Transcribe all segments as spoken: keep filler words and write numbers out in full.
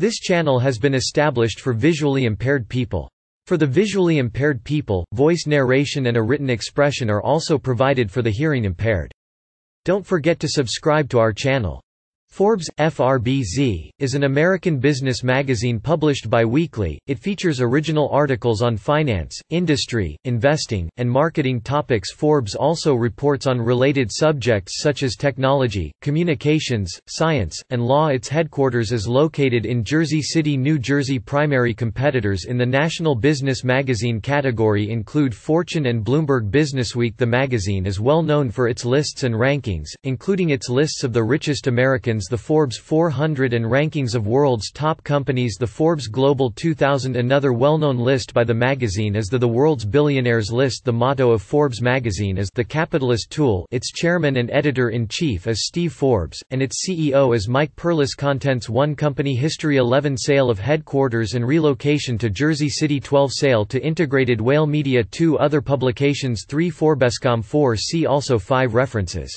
This channel has been established for visually impaired people. For the visually impaired people, voice narration and a written expression are also provided for the hearing impaired. Don't forget to subscribe to our channel. Forbes, F R B Z, is an American business magazine published bi-weekly. It features original articles on finance, industry, investing, and marketing topics. Forbes also reports on related subjects such as technology, communications, science, and law. Its headquarters is located in Jersey City, New Jersey. Primary competitors in the National Business Magazine category include Fortune and Bloomberg Businessweek. The magazine is well known for its lists and rankings, including its lists of the richest Americans, the Forbes four hundred, and rankings of world's top companies, the Forbes Global two thousand. Another well-known list by the magazine is the The World's Billionaires list. The motto of Forbes magazine is The Capitalist Tool. Its chairman and editor-in-chief is Steve Forbes, and its C E O is Mike Perlis. Contents: one Company history, eleven Sale of headquarters and relocation to Jersey City, twelve Sale to Integrated Whale Media, two Other publications, three Forbescom, four See also, five References.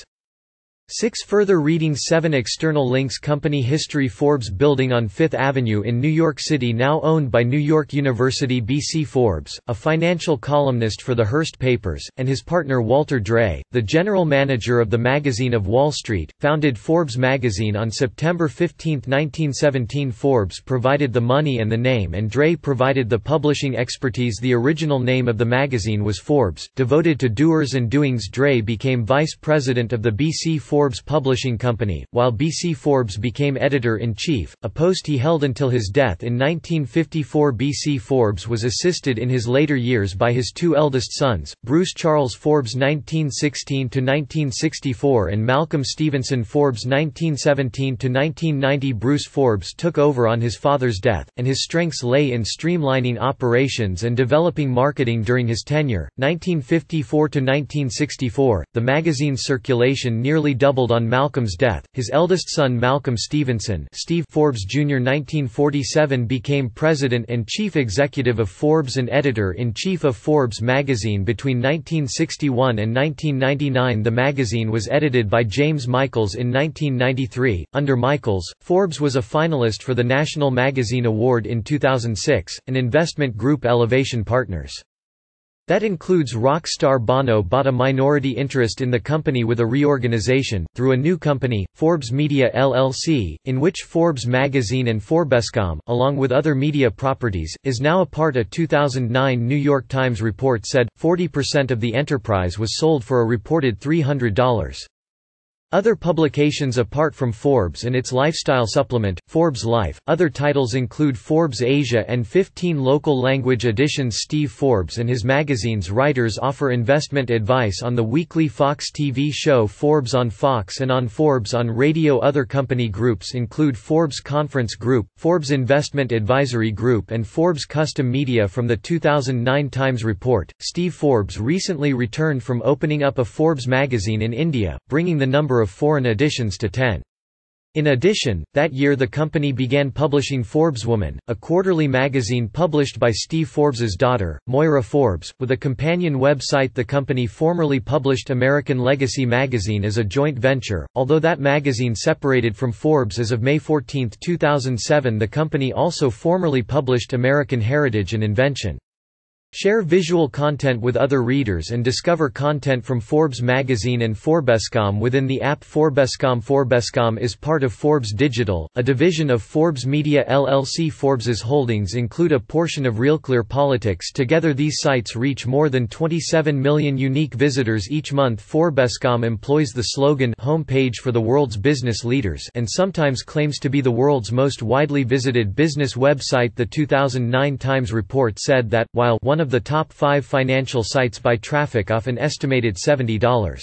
six Further reading, seven External links. Company history. Forbes building on Fifth Avenue in New York City, now owned by New York University. B C Forbes, a financial columnist for the Hearst Papers, and his partner Walter Dre, the general manager of the Magazine of Wall Street, founded Forbes magazine on September fifteenth nineteen seventeen. Forbes provided the money and the name, and Dre provided the publishing expertise. The original name of the magazine was Forbes, devoted to doers and doings. Dre became vice president of the B C Forbes Forbes Publishing Company, while B C Forbes became editor-in-chief, a post he held until his death in nineteen fifty-four. B C Forbes was assisted in his later years by his two eldest sons, Bruce Charles Forbes nineteen sixteen to nineteen sixty-four and Malcolm Stevenson Forbes nineteen seventeen to nineteen ninety. Bruce Forbes took over on his father's death, and his strengths lay in streamlining operations and developing marketing during his tenure. nineteen fifty-four to nineteen sixty-four, the magazine's circulation nearly doubled on Malcolm's death. His eldest son Malcolm Stevenson, Steve Forbes Junior nineteen forty-seven became president and chief executive of Forbes and editor-in-chief of Forbes magazine between nineteen sixty-one and nineteen ninety-nine. The magazine was edited by James Michaels in nineteen ninety-three. Under Michaels, Forbes was a finalist for the National Magazine Award in two thousand six, an investment group Elevation Partners. That includes rock star Bono bought a minority interest in the company with a reorganization, through a new company, Forbes Media L L C, in which Forbes magazine and Forbescom, along with other media properties, is now a part. A two thousand nine New York Times report said, forty percent of the enterprise was sold for a reported three hundred dollars. Other publications apart from Forbes and its lifestyle supplement, Forbes Life. Other titles include Forbes Asia and fifteen local language editions. Steve Forbes and his magazine's writers offer investment advice on the weekly Fox T V show Forbes on Fox and on Forbes on Radio. Other company groups include Forbes Conference Group, Forbes Investment Advisory Group, and Forbes Custom Media. From the two thousand nine Times report, Steve Forbes recently returned from opening up a Forbes magazine in India, bringing the number of foreign editions to ten. In addition, that year the company began publishing Forbeswoman, a quarterly magazine published by Steve Forbes's daughter, Moira Forbes, with a companion website. The company formerly published American Legacy magazine as a joint venture, although that magazine separated from Forbes as of May fourteenth two thousand seven. The company also formerly published American Heritage and Invention. Share visual content with other readers and discover content from Forbes magazine and Forbescom within the app Forbescom. Forbescom is part of Forbes Digital, a division of Forbes Media L L C. Forbes's holdings include a portion of RealClear Politics. Together these sites reach more than twenty-seven million unique visitors each month. Forbescom employs the slogan "Home page for the world's business leaders" and sometimes claims to be the world's most widely visited business website. The two thousand nine Times report said that, while one of the top five financial sites by traffic off an estimated seventy dollars.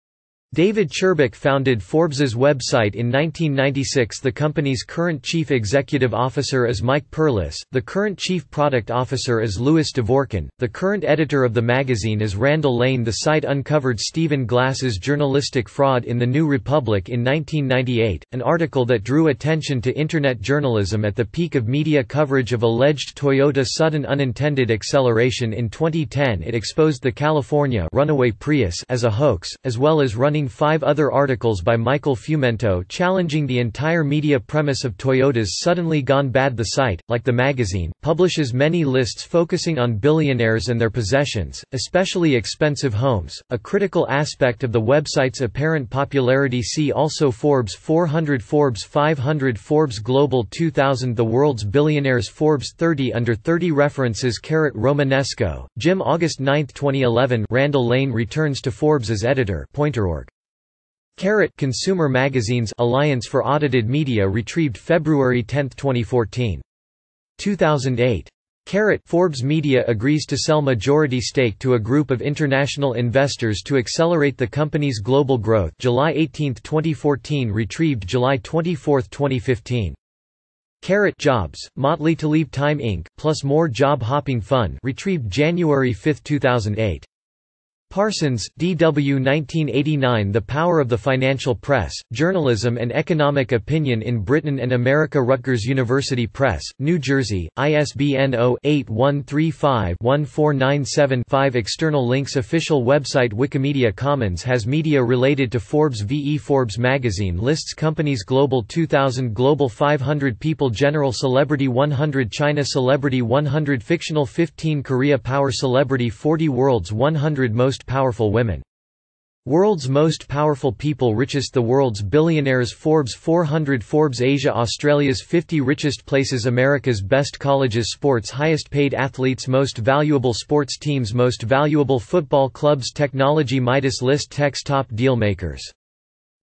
David Cherbuck founded Forbes's website in nineteen ninety-six. The company's current chief executive officer is Mike Perlis, the current chief product officer is Louis Dvorkin, the current editor of the magazine is Randall Lane. The site uncovered Stephen Glass's journalistic fraud in The New Republic in nineteen ninety-eight, an article that drew attention to Internet journalism at the peak of media coverage of alleged Toyota sudden unintended acceleration in twenty ten. It exposed the California runaway Prius as a hoax, as well as running containing five other articles by Michael Fumento challenging the entire media premise of Toyota's suddenly gone bad. The site, like the magazine, publishes many lists focusing on billionaires and their possessions, especially expensive homes, a critical aspect of the website's apparent popularity. See also Forbes four hundred, Forbes five hundred, Forbes Global two thousand, The World's Billionaires, Forbes thirty under thirty. References. Romanesco, Jim. August ninth twenty eleven. Randall Lane returns to Forbes as editor. Pointer.org. Consumer Magazines Alliance for Audited Media retrieved February tenth twenty fourteen. two thousand eight. Forbes Media agrees to sell majority stake to a group of international investors to accelerate the company's global growth. July eighteenth twenty fourteen. Retrieved July twenty-fourth twenty fifteen. Jobs, Motley to Leave Time Incorporated, plus more job hopping fun retrieved January fifth two thousand eight. Parsons, D W nineteen eighty-nine. The Power of the Financial Press, Journalism and Economic Opinion in Britain and America. Rutgers University Press, New Jersey, I S B N zero eight one three five one four nine seven five. External links. Official website. Wikimedia Commons has media related to Forbes v. Forbes magazine lists companies. Global two thousand, Global five hundred, People General, Celebrity one hundred, China Celebrity one hundred, Fictional fifteen, Korea Power Celebrity forty, World's one hundred Most Powerful Women. World's Most Powerful People. Richest. The World's Billionaires, Forbes four hundred, Forbes Asia, Australia's fifty Richest Places, America's Best Colleges, Sports Highest Paid Athletes, Most Valuable Sports Teams, Most Valuable Football Clubs, Technology, Midas List, Tech's Top Deal Makers.